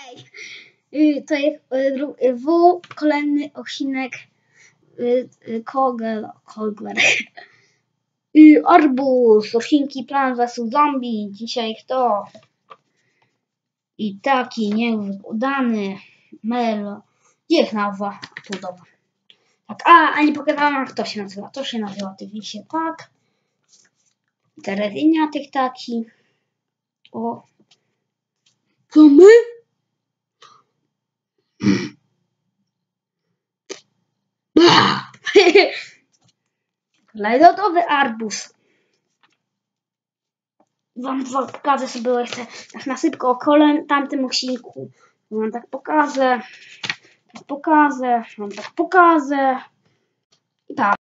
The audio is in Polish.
To jest kolejny odcinek Kogler. Arbuz, odcinki Plan vs Zombie. Dzisiaj kto? I taki niezwykle udany Melo. Gdzie nazwa? Tu dobra. Tak, a nie pokazałam, jak to się nazywa. To się nazywa oczywiście tak. Terezynia tych taki. O. Co my? Lodowy arbuz. Wam pokażę sobie jeszcze tak na szybko o tamtym odcinku. Wam tak pokażę. Wam tak pokażę. I tak.